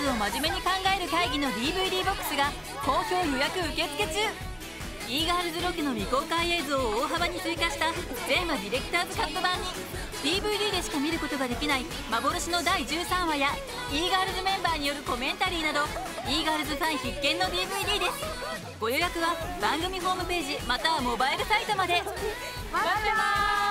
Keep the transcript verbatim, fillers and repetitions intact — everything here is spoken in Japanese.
ズを真面目に考える会議の ディーブイディー ボックスが好評予約受付中。 e ガールズロケの未公開映像を大幅に追加した全話ディレクターズカット版に ディーブイディー でしか見ることができない幻のだいじゅうさんわや e ガールズメンバーによるコメンタリーなど e ガールズファン必見の ディーブイディー です。ご予約は番組ホームページまたはモバイルサイトまで。待ってます。